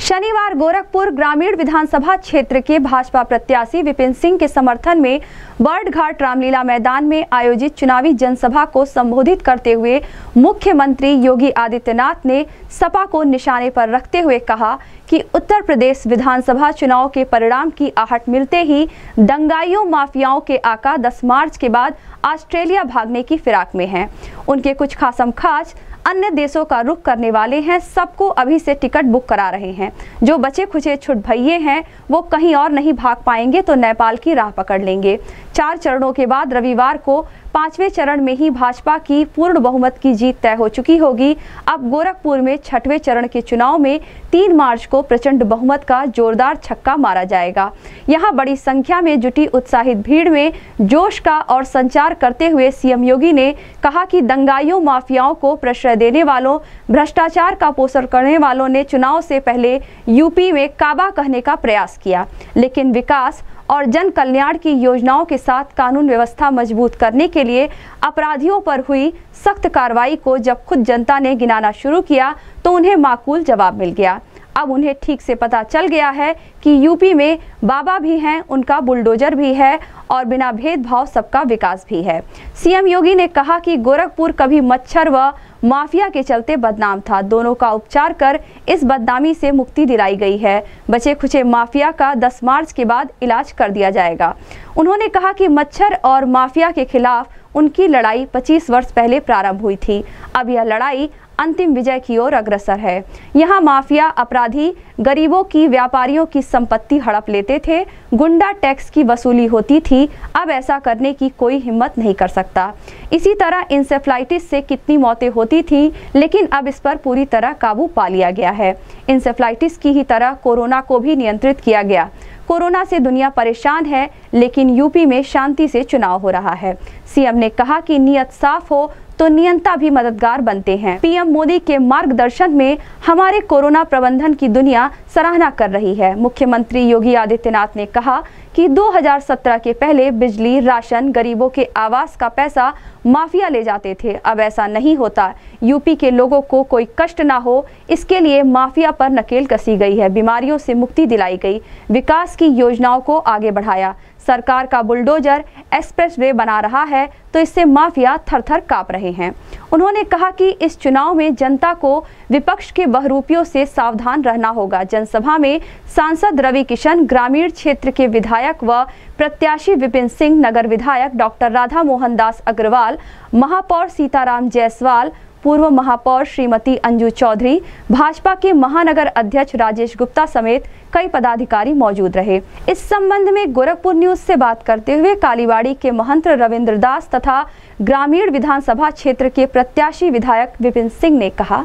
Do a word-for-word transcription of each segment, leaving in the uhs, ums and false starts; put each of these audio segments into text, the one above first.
शनिवार गोरखपुर ग्रामीण विधानसभा क्षेत्र के भाजपा प्रत्याशी विपिन सिंह के समर्थन में बर्डघाट रामलीला मैदान में आयोजित चुनावी जनसभा को संबोधित करते हुए मुख्यमंत्री योगी आदित्यनाथ ने सपा को निशाने पर रखते हुए कहा कि उत्तर प्रदेश विधानसभा चुनाव के परिणाम की आहट मिलते ही दंगाइयों माफियाओं के आका दस मार्च के बाद ऑस्ट्रेलिया भागने की फिराक में हैं। उनके कुछ खासम खास अन्य देशों का रुख करने वाले हैं, सबको अभी से टिकट बुक करा रहे हैं। जो बचे खुचे छुट भइये हैं वो कहीं और नहीं भाग पाएंगे तो नेपाल की राह पकड़ लेंगे। चार चरणों के बाद रविवार को पांचवें चरण में ही भाजपा की पूर्ण बहुमत की जीत तय हो चुकी होगी। अब गोरखपुर में छठवें चरण के चुनाव में तीन मार्च को प्रचंड बहुमत का जोरदार छक्का मारा जाएगा। यहां बड़ी संख्या में जुटी उत्साहित भीड़ में जोश का और संचार करते हुए सीएम योगी ने कहा कि दंगाइयों माफियाओं को प्रश्रय देने वालों, भ्रष्टाचार का पोषण करने वालों ने चुनाव से पहले यूपी में काबा कहने का प्रयास किया, लेकिन विकास और जन कल्याण की योजनाओं के साथ कानून व्यवस्था मजबूत करने के लिए अपराधियों पर हुई सख्त कार्रवाई को जब खुद जनता ने गिनाना शुरू किया तो उन्हें माकूल जवाब मिल गया। अब उन्हें ठीक से पता चल गया है कि यूपी में बाबा भी हैं, उनका बुलडोजर भी है और बिना भेदभाव सबका विकास भी है। सीएम योगी ने कहा कि गोरखपुर कभी मच्छर व माफिया के चलते बदनाम था, दोनों का उपचार कर इस बदनामी से मुक्ति दिलाई गई है। बचे खुचे माफिया का दस मार्च के बाद इलाज कर दिया जाएगा। उन्होंने कहा कि मच्छर और माफिया के खिलाफ उनकी लड़ाई पच्चीस वर्ष पहले प्रारंभ हुई थी। अब यह लड़ाई अंतिम विजय की ओर अग्रसर है। यहाँ माफिया अपराधी गरीबों की, व्यापारियों की संपत्ति हड़प लेते थे, गुंडा टैक्स की वसूली होती थी। अब ऐसा करने की कोई हिम्मत नहीं कर सकता। इसी तरह इंसेफ्लाइटिस से कितनी मौतें होती थी, लेकिन अब इस पर पूरी तरह काबू पा लिया गया है। इंसेफ्लाइटिस की ही तरह कोरोना को भी नियंत्रित किया गया। कोरोना से दुनिया परेशान है, लेकिन यूपी में शांति से चुनाव हो रहा है। सीएम ने कहा कि नीयत साफ हो तो नियंता भी मददगार बनते हैं। पीएम मोदी के मार्गदर्शन में हमारे कोरोना प्रबंधन की दुनिया सराहना कर रही है। मुख्यमंत्री योगी आदित्यनाथ ने कहा कि दो हज़ार सत्रह के पहले बिजली, राशन, गरीबों के आवास का पैसा माफिया ले जाते थे। अब ऐसा नहीं होता। यूपी के लोगों को कोई कष्ट ना हो, इसके लिए माफिया पर नकेल कसी गई है। बीमारियों से मुक्ति दिलाई गई, विकास की योजनाओं को आगे बढ़ाया। सरकार का बुलडोजर एक्सप्रेसवे बना रहा है तो इससे माफिया थर-थर कांप रहे हैं। उन्होंने कहा कि इस चुनाव में जनता को विपक्ष के बहरूपियों से सावधान रहना होगा। जनसभा में सांसद रवि किशन, ग्रामीण क्षेत्र के विधायक व प्रत्याशी विपिन सिंह, नगर विधायक डॉक्टर राधा मोहन दास अग्रवाल, महापौर सीताराम जायसवाल, पूर्व महापौर श्रीमती अंजू चौधरी, भाजपा के महानगर अध्यक्ष राजेश गुप्ता समेत कई पदाधिकारी मौजूद रहे। इस संबंध में गोरखपुर न्यूज से बात करते हुए कालीबाड़ी के महंत रविंद्र दास तथा ग्रामीण विधानसभा क्षेत्र के प्रत्याशी विधायक विपिन सिंह ने कहा,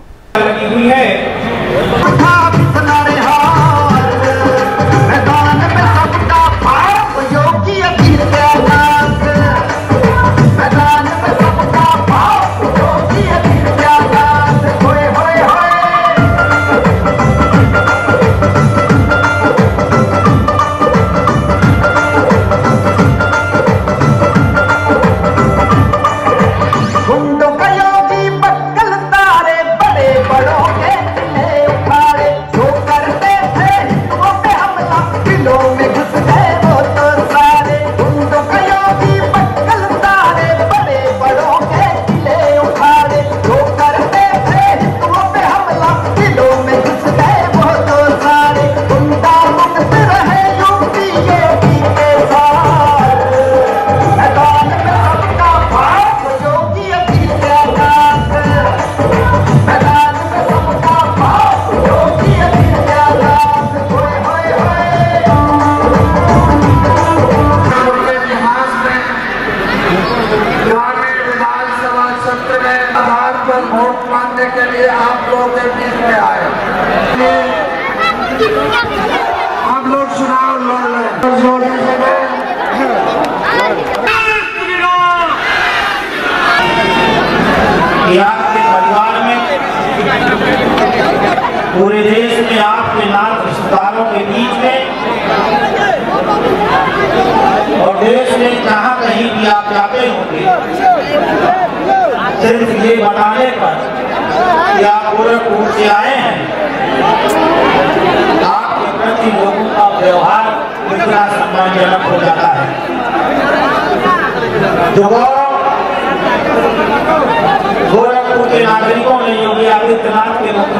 वोट मांगने के लिए आप लोगों के बीच में आए। आप लोग चुनाव लड़ रहे आपके परिवार में, पूरे देश में आपके नाथ रिश्तेदारों के बीच में और देश में जहाँ कहीं भी आप जाते होंगे, सिर्फ ये बताने पर कि आप गोरखपुर से आए हैं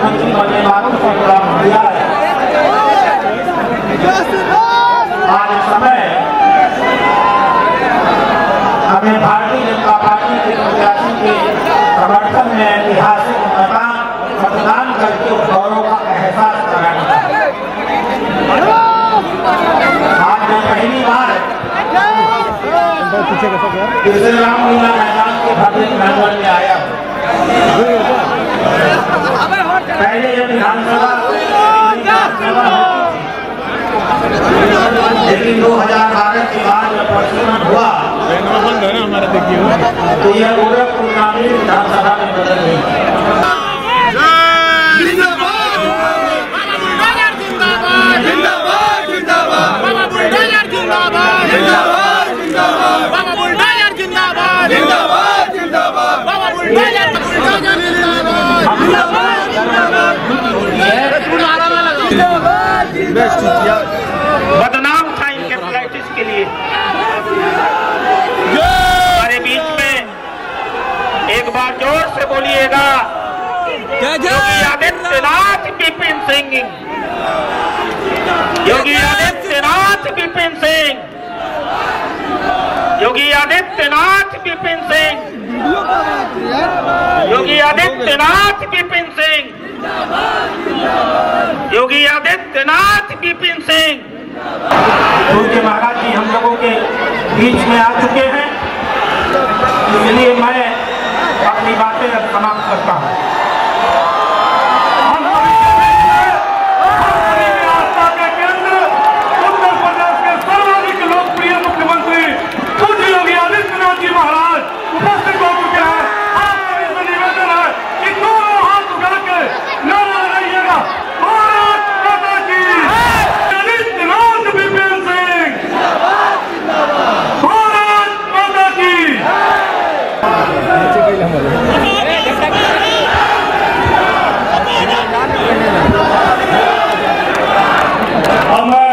प्रधानमंत्री बनने वालों को काम दिया है। आज समय हमें भारतीय जनता पार्टी के प्रत्याशी के समर्थन में ऐतिहासिक मतदान मतदान करके गौरव का एहसास कराना है। आज मैं पहली बार इस रामलीला मैदान के भव्य प्रांगण में आया हूँ। पहले ये विधानसभा विधानसभा लेकिन दो हजार बारह के बाद जब प्रचलन हुआ तो यह गोरखपुर ग्रामीण विधानसभा में बदल गई। बदनाम था इंसेफ्लाइटिस के लिए। हमारे बीच में एक बार जोर से बोलिएगा, योगी आदित्यनाथ विपिन सिंह, योगी आदित्यनाथ विपिन सिंह, योगी आदित्यनाथ विपिन सिंह, योगी आदित्यनाथ विपिन सिंह, योगी आदित्यनाथ विपिन सिंह। पूज्य महाराज जी हम लोगों के बीच में आ चुके हैं, इसलिए मैं अपनी बातें अब समाप्त करता हूँ। उत्तर प्रदेश के सर्वाधिक लोकप्रिय मुख्यमंत्री पूज्य योगी आदित्यनाथ जी महाराज उपस्थित हो चुके हैं। आपका इसमें निवेदन है कि दोनों हाथ उठा के नारा लगाइएगा, भारत माता की, आदित्यनाथ विपिन सिंह, भारत माता की। अब मैं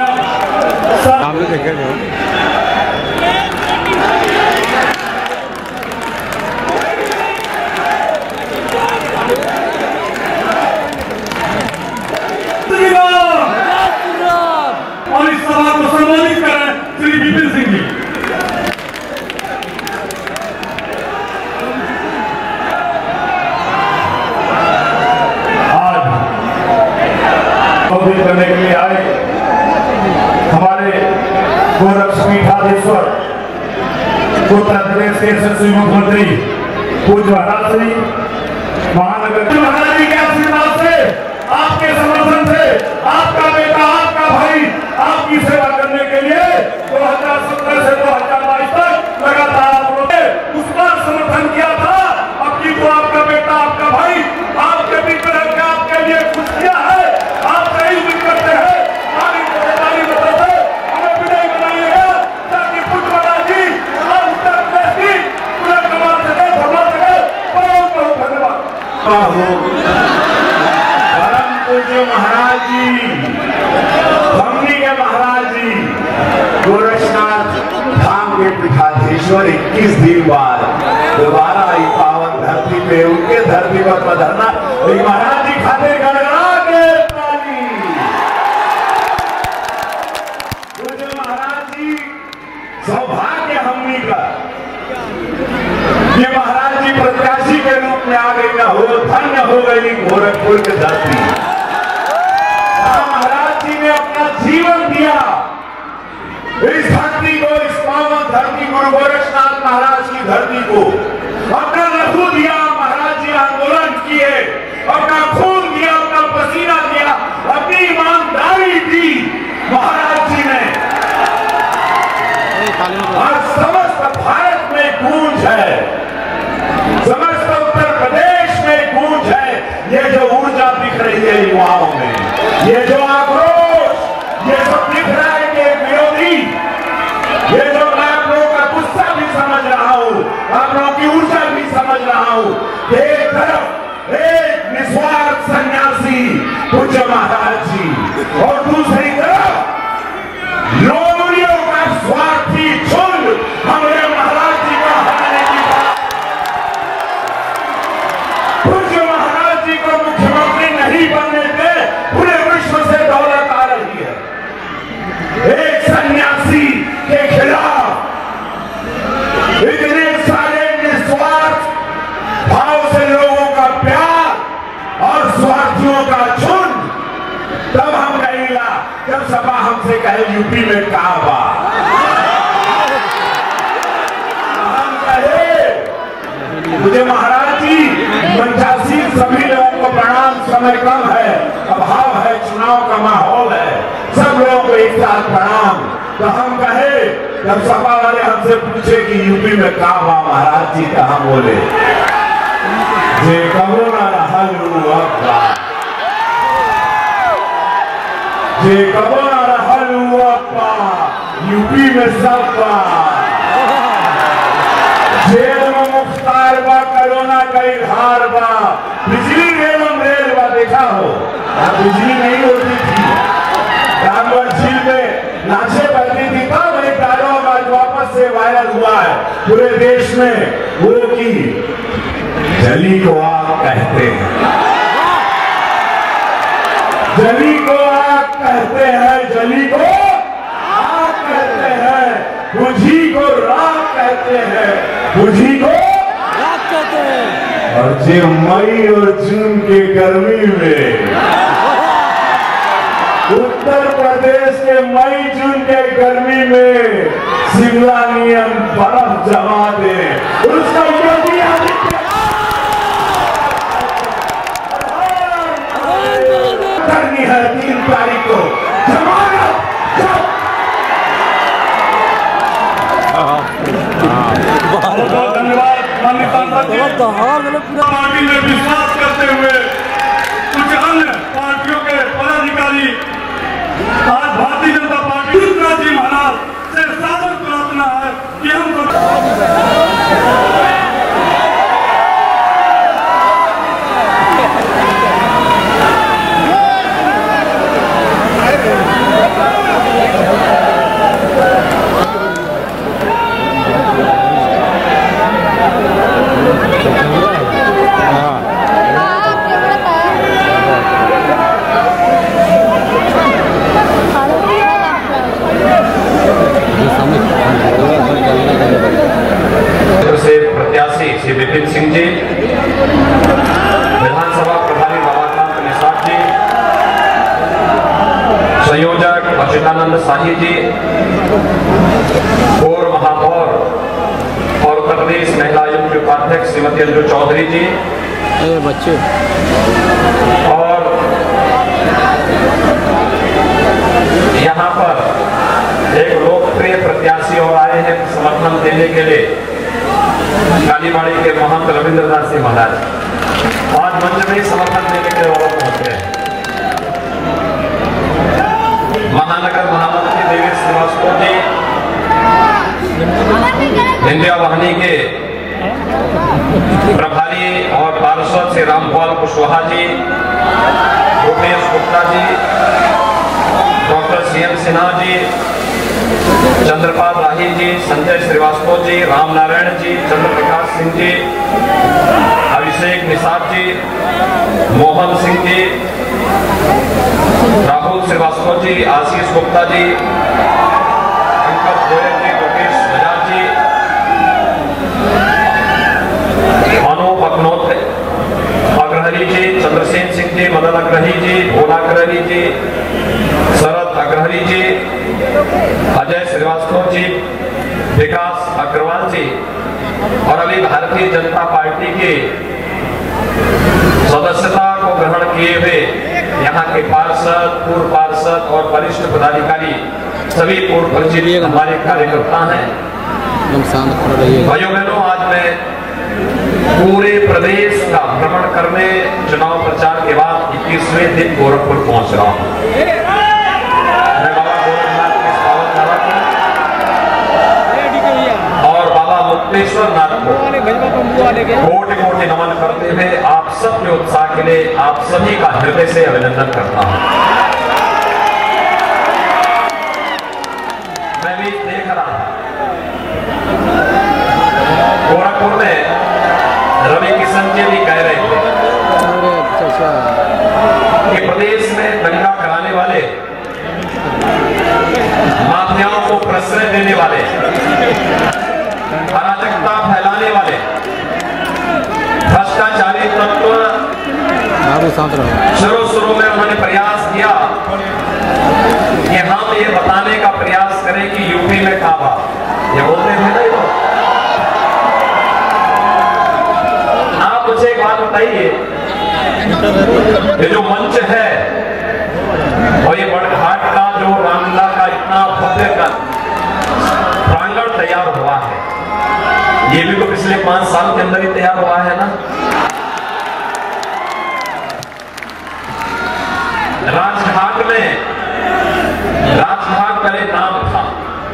और इस सभा को सम्मानित करें श्री विपिन सिंह जी। आज संबोधित करने के लिए आए हमारे गोरक्षपीठाधीश्वर उत्तर प्रदेश के यशस्वी मुख्यमंत्री पूज्य महाराज श्री महानगर महाराज जी के आशीर्वाद से, आपके समर्थन से, आपका बेटा, आपका भाई आपकी सेवा करने के लिए दो हजार सत्रह से दो हजार बाईस तक लगातार आप लोगों ने उस पर समर्थन किया था। अब की तो आपका बेटा, आपका भाई आपके बीच में रहकर आपके लिए कुछ किया है, आप सही भी करते हैं। ताली ताली बताते हमें विदाई बनाइएगा ताकि पुष्पराज जी और उत्तर प्रदेश की पूरा कमा सके, भरमा सके। बहुत बहुत धन्यवाद। परम पूज्य महाराज जी, हमनी के महाराज जी गोरक्षनाथ धाम के पीठाधीश्वर इक्कीस दिन बाद दोबारा आई पावन धरती पे उनके धरती पर पधरना, महाराज जी खाते गड़गड़ा के ताली। पूज्य महाराज जी सौभाग्य हमनी का ये महाराज जी प्रत्याशी के रूप में आ गई ना हो, धन्य हो गई गोरखपुर की धरती। महाराज जी ने अपना जीवन दिया इस धरती को, इस पावन धरती गुरु गोरक्षनाथ महाराज की धरती को। अपना लहू दिया महाराज जी, आंदोलन किए, अपना खून दिया, अपना पसीना दिया, अपनी ईमानदारी दी महाराज जी ने। आज समस्त भारत में गूंज है, समस्त उत्तर प्रदेश में गूंज है। ये जो ऊर्जा दिख रही है युवाओं में, ये जो आक्रोश, ये सब दिख रहा है कि विरोधी, ये जो मैं आप लोगों का गुस्सा भी समझ रहा हूं, आप लोगों की ऊर्जा भी समझ रहा हूं। एक तरफ एक निस्वार्थ सन्यासी पूज्य महाराज जी और दूसरी तरफ लोगों का स्वार्थी झुंड हमारे महाराज जी को हराने की बात। पूज्य महाराज जी को मुख्यमंत्री नहीं जब सपा हमसे कहे यूपी में कहा बा, हम कहे मुझे महाराज जी मंचासीन सभी लोगों को प्रणाम, समय कम है, अभाव है, चुनाव का माहौल है, सब लोगों को एक साथ प्रणाम। तो हम कहे जब सपा वाले हमसे पूछे कि यूपी में कहा बा महाराज जी, तो हम बोले जे कबो ना रहल अब्बा, जे कबो ना रहल अब्बा, यूपी में सब बा, जेल में मुख्तार बा, कोरोना का इजहार बा, बिजली एवं रेल बा। देखा हो बिजली नहीं होती थी, रामगढ़ झील में लाशें बनती थी, तब एक डायलॉग आज वापस से वायरल हुआ है पूरे देश में, वो की जली को आग कहते हैं, जली को आग कहते हैं, जली को आग कहते हैं, बुझी को राख कहते हैं, बुझी को राख कहते हैं। और जे मई और जून के गर्मी में, उत्तर प्रदेश के मई जून के गर्मी में शिमला नियम बर्फ जमा दे, उसका योगी आदित्यनाथ करनी है तीन तारीख को जमानत। बहुत धन्यवाद माननीय सांसद जी। पार्टी में विश्वास करते हुए कुछ अन्य पार्टियों के पदाधिकारी आज भारतीय जनता पार्टी जी महाराज से सादर प्रार्थना है कि हम से प्रत्याशी श्री विपिन सिंह जी, विधानसभा प्रभारी बाबाकांत निषाद जी, संयोजक अच्युतानंद शाही जी, पूर्व महापौर और उत्तर प्रदेश महिला आयोग के उपाध्यक्ष श्रीमती अंजू चौधरी जी, बच्चे और यहाँ पर एक लोकप्रिय प्रत्याशी और आए हैं समर्थन देने के लिए, कालीबाड़ी के महंत रविंद्रनाथ सिंह महाराज आज मंच में समर्थन देने के लिए पहुंचे हैं। महानगर महामंत्री देवेश श्रीवास्तव जी, इंडिया वाहिनी के प्रभारी और पार्षद Shri Rampal Kushwaha ji, Bhupesh Gupta ji, doctor C M Sinha ji, Chandrapal Rahi ji, Sanjay Srivastava ji, Ram Narayan ji, Chandraprakash Singh ji, Abhishek Nishad ji, Mohan Singh ji, Rahul Srivastava ji, Ashish Gupta ji, uncle Goyal ji, Mukesh Bajaj ji, Anoop Agnot Agrahari ji, Chandrasen Singh ji, Madan Agrahi ji, Bhola Agrahi ji, Sharad Agrahari ji, Ajay Srivastava ji, Vikas Agrawal ji और अभी भारतीय जनता पार्टी के सदस्यता को ग्रहण किए हुए यहाँ के पार्षद, पूर्व पार्षद और वरिष्ठ पदाधिकारी सभी पूर्व परिचित हमारे कार्यकर्ता हैं। भाइयों बहनों, आज मैं पूरे प्रदेश का भ्रमण करने चुनाव प्रचार के बाद इक्कीसवें दिन गोरखपुर पहुंच रहा हूं। मैं बाबा गोरखनाथ के पावन धरा को और बाबा मुक्तेश्वर नाथ को कोटि कोटि नमन करते हुए आप सबके उत्साह के लिए आप सभी का हृदय से अभिनंदन करता हूं। मैं भी देख रहा था गोरखपुर में रवि किशन जी भी कह रहे थे कि प्रदेश में दंगा कराने वाले, माफियाओं को प्रश्रय देने वाले, अराजकता फैलाने वाले, भ्रष्टाचारी तत्व शुरू शुरू में उन्होंने प्रयास किया बताइए, ये जो मंच है और ये बड़घाट का जो रामलीला का इतना भव्य का प्रांगण तैयार हुआ है, ये भी तो पिछले पांच साल के अंदर ही तैयार हुआ है ना। राजघाट में, राजघाट पहले नाम था,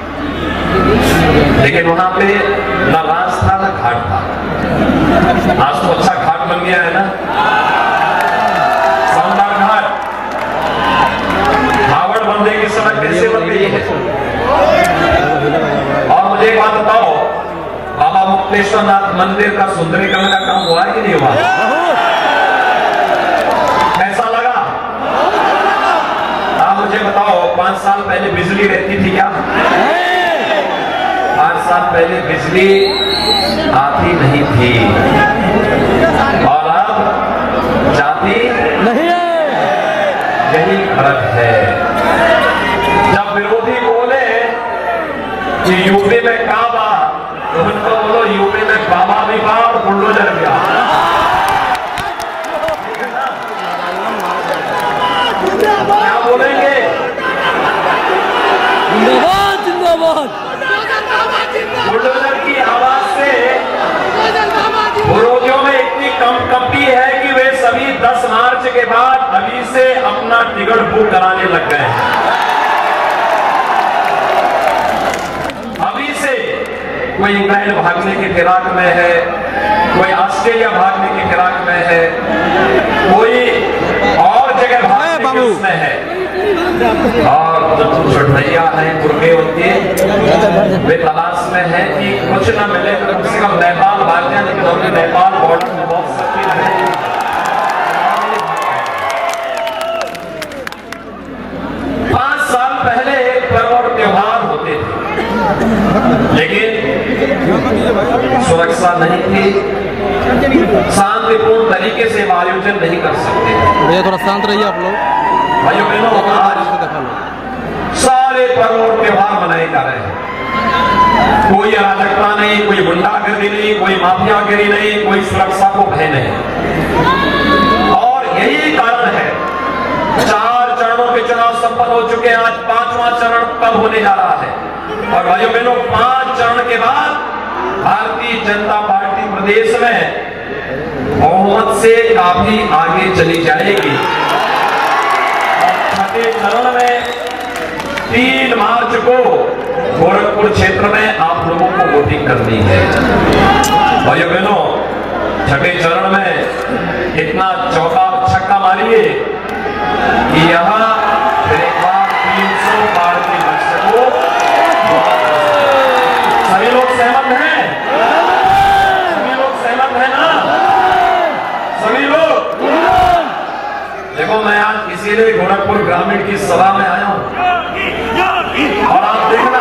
लेकिन वहां पे न राज था न घाट था। आज तो अच्छा घाट बन गया है ना, शानदार घाट। हावड़ बंदे की सड़क कैसे बन गई है। और मुझे एक बात बताओ, बाबा मुक्तेश्वर नाथ मंदिर का सुंदरीकरण का काम हुआ है कि नहीं हुआ? कैसा लगा? आप मुझे बताओ, पांच साल पहले बिजली रहती थी क्या? पांच साल पहले बिजली आती नहीं थी और अब जाती नहीं है। यही फर्क है। जब विरोधी बोले कि यूपी में काबा, तो उनको बोलो यूपी में बाबा भी बा और बुलडोजर भी आ। क्या बोलेंगे? जिंदाबाद जिंदाबाद। बुलडोजर की आवाज से विरोधियों में इतनी कम कंपी है कि वे सभी दस मार्च के बाद अभी से अपना टिकट बुक कराने लग गए हैं। अभी से कोई इंग्लैंड भागने की फिराक में है, कोई ऑस्ट्रेलिया भागने की फिराक में है, कोई और जगह भागने की उसमें है। और जो छठैया है मुर्गे उनके, वे तलाश में है कि कुछ ना मिले तो कम से कम नेपाल भाग जाए, लेकिन हमने नेपाल बॉर्डर में बहुत सक्रिय है। पांच साल पहले पर्व और त्योहार होते थे, लेकिन सुरक्षा नहीं थी, शांतिपूर्ण तरीके से आयोजन नहीं कर सकते। भैया थोड़ा शांत रहिए आप लोग। भाइयों बहनों, आज सारे पर्व और त्योहार मनाए जा रहे हैं। कोई अराजकता नहीं, कोई गुंडागिरी नहीं, कोई माफियागिरी नहीं, कोई सुरक्षा को भय नहीं। और यही कारण है, चार चरणों के चुनाव संपन्न हो चुके हैं, आज पांचवा चरण कब होने जा रहा है। और भाइयों बहनों, पांच चरण के बाद भारतीय जनता पार्टी प्रदेश में बहुमत से काफी आगे चली जाएगी। छठे चरण में तीन मार्च को गोरखपुर क्षेत्र में आप लोगों को वोटिंग करनी है। भाइयों बहनों, छठे चरण में इतना चौका छक्का मारिए कि यहाँ फिर एक बार तीन सौ पार की लक्ष्य को। सभी लोग सहमत हैं? सभी लोग सहमत हैं ना? सभी लोग? देखो, मैं आज इसीलिए गोरखपुर ग्रामीण की सभा में आया हूं और आप देखना,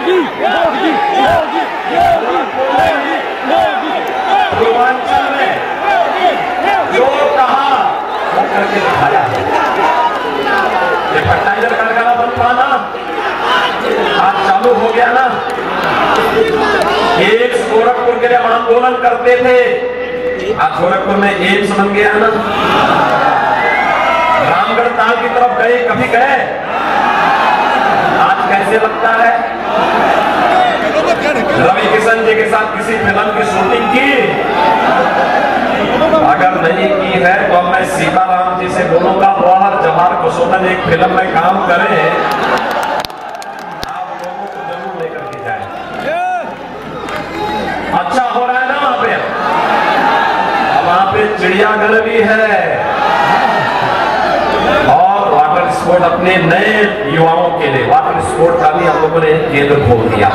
पूर्वांचल में जो कहा वो करके दिखाया है। ये फर्टाइजर कारखाना बन पाना आज चालू हो गया ना। एक गोरखपुर के लिए हम आंदोलन करते थे, आज गोरखपुर में एम्स बन गया ना। रामगढ़ ताल की तरफ गए, कभी गए? आज कैसे लगता है? रवि किशन जी के साथ किसी फिल्म की शूटिंग की? अगर नहीं की है तो मैं सीताराम जी से बोलूंगा, बाहर जवाहर कुसुमन एक फिल्म में काम करें, आप लोगों को जरूर लेकर के जाए। अच्छा हो रहा है ना वहां पे? वहां पे चिड़ियाघर भी है और वाटर स्पोर्ट अपने नए युवाओं के लिए वाटर स्पोर्ट का भी हम लोगों ने केंद्र खोल दिया।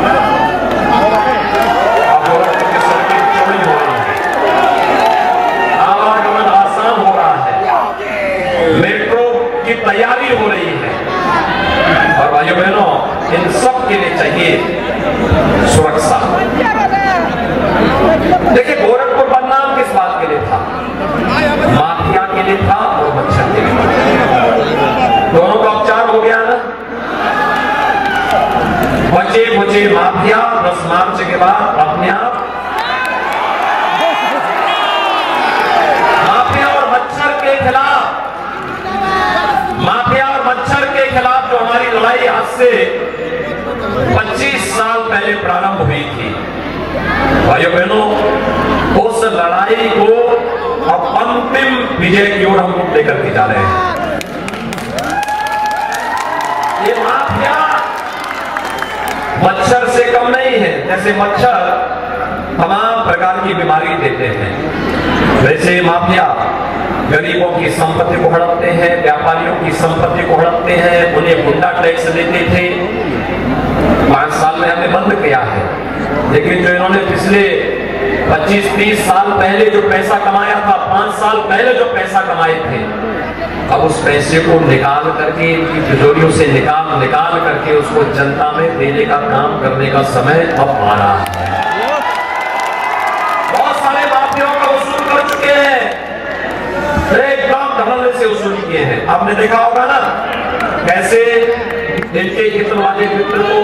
अब गोरखपुर की सड़कें चौड़ी हो रही है, आवागमन आसान हो रहा है, मेट्रो की तैयारी हो रही है। और भाइयों बहनों, इन सब के लिए चाहिए सुरक्षा। देखिए, गोरखपुर बदनाम किस बात के लिए था? माफिया के लिए था और मच्छर के लिए था। दोनों का उपचार हो गया ना। बचे बचे माफिया दस मार्च के बाद अपने आप आज से पच्चीस साल पहले प्रारंभ हुई थी। भाइयों बहनों, उस लड़ाई को अब अंतिम विजय की ओर हम लोग लेकर के जा रहे हैं। ये माफिया मच्छर से कम नहीं है। जैसे मच्छर तमाम प्रकार की बीमारी देते हैं, वैसे माफिया गरीबों की संपत्ति को हड़पते हैं, व्यापारियों की संपत्ति को हड़पते हैं, उन्हें गुंडा टैक्स देते थे। पांच साल में हमने बंद किया है, लेकिन जो इन्होंने पिछले पच्चीस तीस साल पहले जो पैसा कमाया था, पांच साल पहले जो पैसा कमाए थे, अब उस पैसे को निकाल करके, इनकी तिजोरियों से निकाल निकाल करके उसको जनता में देने का काम करने का समय अब आ रहा है। बहुत सारे माफियाओं का वसूल कर चुके हैं, एकदम धड़ल्ले से वसूल किए हैं। आपने देखा होगा ना कैसे इनके हित वाले मित्र को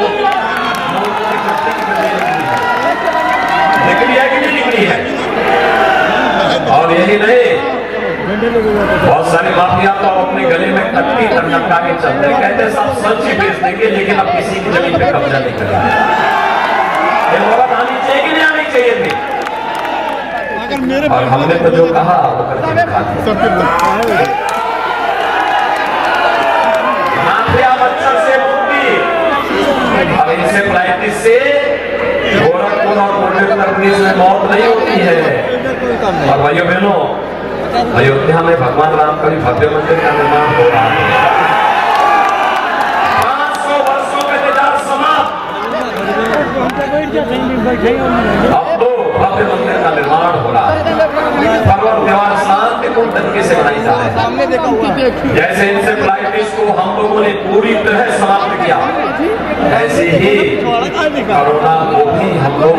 निकली है कि नहीं निकली है। और यही नहीं, बहुत सारे माफिया तो अपने गले में कट्टी लटका के चलते हैं, कहते हैं सब सच ही बेच देंगे, लेकिन अब किसी की जमीन पे कब्जा नहीं करेंगे। ये औरत आनी चाहिए कि नहीं आनी चाहिए थी? और हमने तो जो कहा वो करके दिखा। माफिया मच्छर से मुक्ति, अब इंसेफ्लाइटिस से गोरखपुर और उत्तर प्रदेश में मौत नहीं होती है। और भाइयों बहनों, अयोध्या में भगवान राम का भी भव्य मंदिर का निर्माण हो रहा है। पांच सौ वर्षों का इंतजार समाप्त, अब तो भव्य मंदिर का निर्माण हो रहा है। पर्व त्योहार शांतिपूर्ण तरीके से मनाई जा रहे हैं। जैसे इंसेफ्लाइटिस को हम लोगों ने पूरी तरह समाप्त किया, ऐसे ही कोरोना को भी हम लोग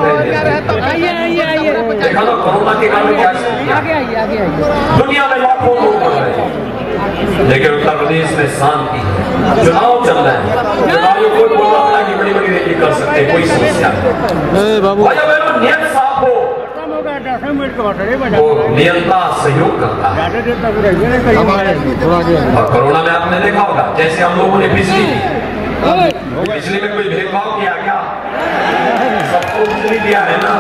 देखा ना, कोरोना के कारण क्या दुनिया में लाखों लोग मर रहे हैं, लेकिन उत्तर प्रदेश में शांति है। चुनाव चल रहे हैं, चुनाव कोई बोलता की बड़ी बड़ी रैली कर सकते हैं, कोई समस्या नहीं। नियत साफ हो, वो नियंता सहयोग करता है। और कोरोना में आपने देखा होगा, जैसे हम लोगों ने बिजली दी, बिजली में कोई भेदभाव किया क्या? सबको बिजली दिया है ना।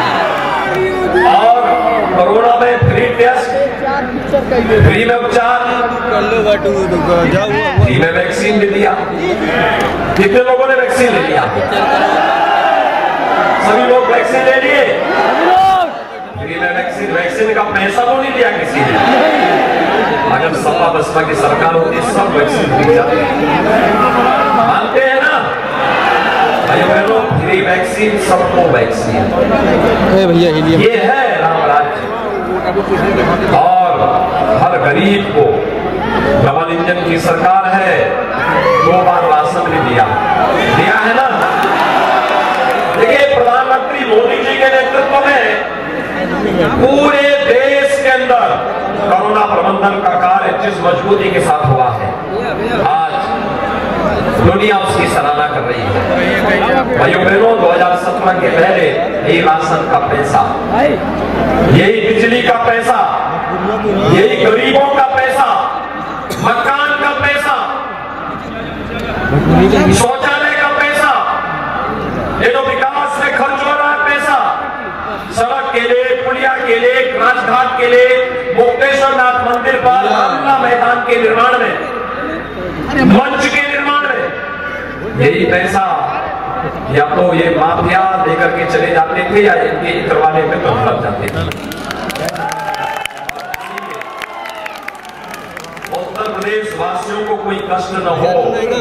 और कोरोना में फ्री टेस्ट, फ्री में उपचार, फ्री में वैक्सीन भी दिया। कितने लोगों ने वैक्सीन ले लिया? सभी लोग वैक्सीन ले लिए। फ्री में वैक्सीन, वैक्सीन का पैसा तो नहीं दिया किसी ने। अगर सपा बसपा की सरकार होती सब वैक्सीन दी जाती, मानते हैं ना भाइयों बहनों? फ्री वैक्सीन, सबको वैक्सीन, ये है राम राज्य। और हर गरीब को डबल इंजन की सरकार है, दो बार राशन भी दिया दिया है ना। देखिए, प्रधानमंत्री मोदी जी के नेतृत्व में पूरे देश के अंदर कोरोना प्रबंधन का कार्य जिस मजबूती के साथ हुआ है, आज दुनिया उसकी सराहना कर रही है। भाइयों बहनों, दो हजार सत्रह के पहले यही राशन का पैसा, यही बिजली का पैसा, यही गरीबों का पैसा, मकान का पैसा, शौचालय का पैसा, ये जो विकास में खर्च हो रहा है पैसा, सड़क के लिए, पुलिया के लिए, राजघाट के लिए, मुक्तेश्वर नाथ मंदिर पर रामलीला मैदान के निर्माण में, मंच के निर्माण में, यही पैसा या तो ये माफिया लेकर के चले जाते थे या इनके इतर वाले में तो लग जाते थे। उत्तर प्रदेश वासियों को कोई कष्ट न हो,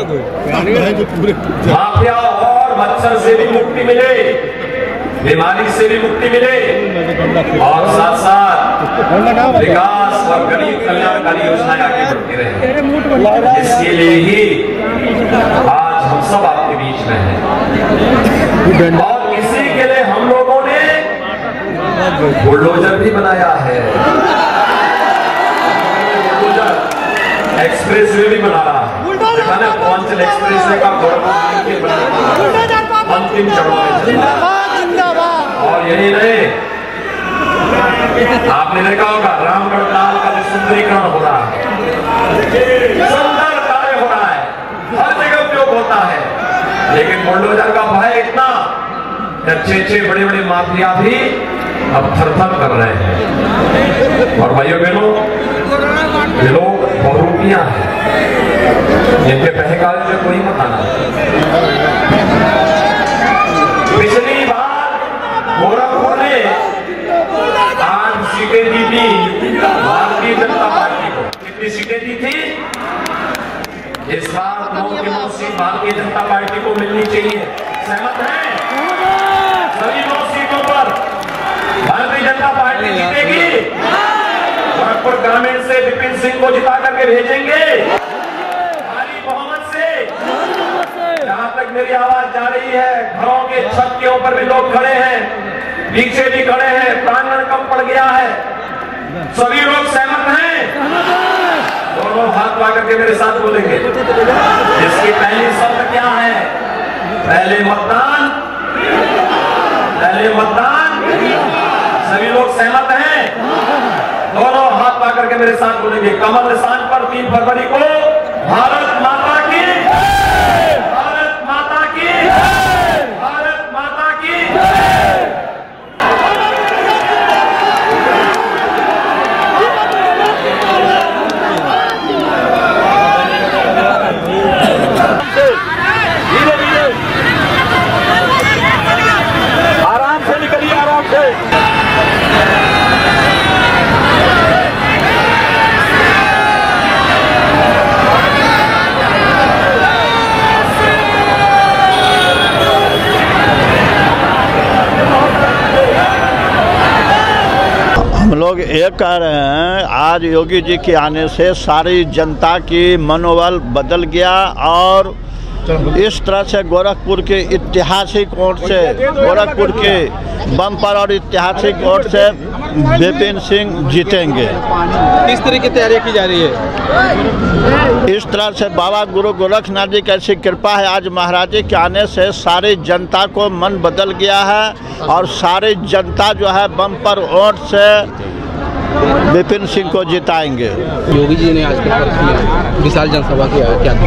माफिया और मच्छर से भी मुक्ति मिले, बीमारी से भी मुक्ति मिले, और साथ साथ विकास और गरीब कल्याणकारी योजनाएं आगे बढ़ती रहे। इसके लिए ही आज हम सब आपके बीच में हैं, और इसी के लिए हम लोगों ने बुलडोजर भी बनाया है। बुलडोजर एक्सप्रेस वे भी बना रहा है, पूर्वांचल एक्सप्रेस वे का अंतिम चरण में। और यही नहीं, आपने देखा होगा रामगढ़ ताल का भी सुंदरीकरण हो रहा है, सुंदर कार्य हो रहा है, हर जगह होता है, लेकिन बुलडोजर का भय इतना, अच्छे अच्छे बड़े बड़े माफिया भी अब थर थर कर रहे हैं। और भाइयों बहनों, ये लोग बहुरूपियां हैं, जिनके पहकाल में कोई मत आना। पिछली बार गोरखपुर ने आठ सीटें दी थी भारतीय जनता पार्टी को। कितनी सीटें दी थी? इस बार नौ की नौ सीट भारतीय जनता पार्टी को मिलनी चाहिए। सहमत हैं? सभी नौ सीटों पर भारतीय जनता पार्टी जीतेगी। गोरखपुर ग्रामीण से विपिन सिंह को जिता करके भेजेंगे भारी बहुमत से। जहां तक मेरी आवाज जा रही है, घरों के छत के ऊपर भी लोग खड़े हैं, पीछे भी खड़े हैं, प्रांगण कम पड़ गया है। सभी लोग सहमत हैं? दोनों हाथ ला करके मेरे साथ बोलेंगे। इसकी पहली शर्त क्या है? पहले मतदान, पहले मतदान। सभी लोग सहमत हैं? दोनों हाथ ला करके मेरे साथ बोलेंगे। कमल निशान पर तीन फरवरी को भारत माता की, भारत माता की, भारत माता की। आराम से निकलिए, आराम से। हम लोग ये कह रहे हैं, आज योगी जी के आने से सारी जनता की मनोबल बदल गया और इस तरह से गोरखपुर के ऐतिहासिक वोट से, गोरखपुर के बम्पर और ऐतिहासिक वोट से विपिन सिंह जीतेंगे। किस तरह की तैयारी की जा रही है? इस तरह से बाबा गुरु गोरखनाथ जी की ऐसी कृपा है, आज महाराज जी के आने से सारी जनता को मन बदल गया है और सारी जनता जो है बम्पर वोट से विपिन सिंह को जिताएंगे। योगी जी ने आज किया विशाल जनसभा किया, क्या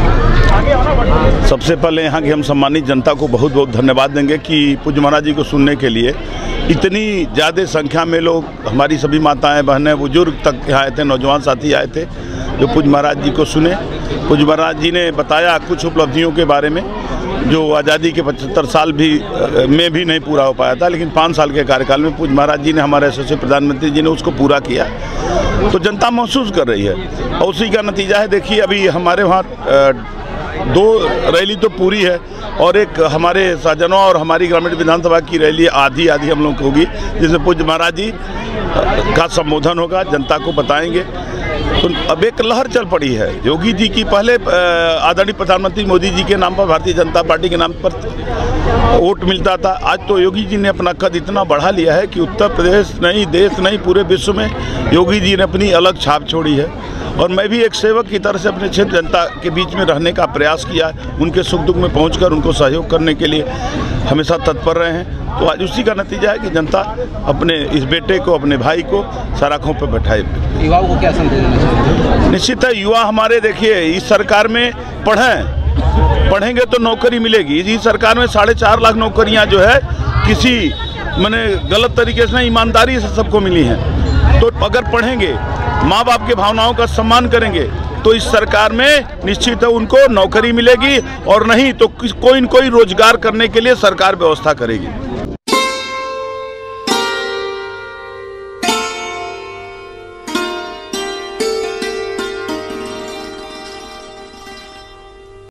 सबसे पहले यहाँ की हम सम्मानित जनता को बहुत बहुत धन्यवाद देंगे कि पूज्य महाराज जी को सुनने के लिए इतनी ज़्यादा संख्या में लोग, हमारी सभी माताएं बहनें बुजुर्ग तक यहाँ आए थे, नौजवान साथी आए थे जो पूज्य महाराज जी को सुने। पूज्य महाराज जी ने बताया कुछ उपलब्धियों के बारे में जो आज़ादी के पचहत्तर साल भी में भी नहीं पूरा हो पाया था, लेकिन पाँच साल के कार्यकाल में पूज्य महाराज जी ने, हमारे यशस्वी प्रधानमंत्री जी ने उसको पूरा किया। तो जनता महसूस कर रही है और उसी का नतीजा है। देखिए अभी हमारे वहाँ दो रैली तो पूरी है और एक हमारे साजनों और हमारी ग्रामीण विधानसभा की रैली आधी आधी हम लोग होगी, जिसमें पूज्य महाराज जी का संबोधन होगा, जनता को बताएंगे। तो अब एक लहर चल पड़ी है योगी जी की। पहले आदरणीय प्रधानमंत्री मोदी जी के नाम पर, भारतीय जनता पार्टी के नाम पर वोट मिलता था, आज तो योगी जी ने अपना कद इतना बढ़ा लिया है कि उत्तर प्रदेश नहीं, देश नहीं, पूरे विश्व में योगी जी ने अपनी अलग छाप छोड़ी है। और मैं भी एक सेवक की तरह से अपने क्षेत्र जनता के बीच में रहने का प्रयास किया, उनके सुख दुख में पहुंचकर उनको सहयोग करने के लिए हमेशा तत्पर रहे हैं। तो आज उसी का नतीजा है कि जनता अपने इस बेटे को, अपने भाई को सराखों पर बैठाए। युवाओं को क्या संदेश देना चाहिए? निश्चित है, युवा हमारे देखिए इस सरकार में पढ़ें, पढ़ेंगे तो नौकरी मिलेगी। इस सरकार में साढ़े चार लाख नौकरियां जो है किसी मैंने गलत तरीके से, ईमानदारी से सबको मिली हैं। तो अगर पढ़ेंगे, माँ बाप के भावनाओं का सम्मान करेंगे तो इस सरकार में निश्चित है उनको नौकरी मिलेगी, और नहीं तो कोई न कोई रोजगार करने के लिए सरकार व्यवस्था करेगी।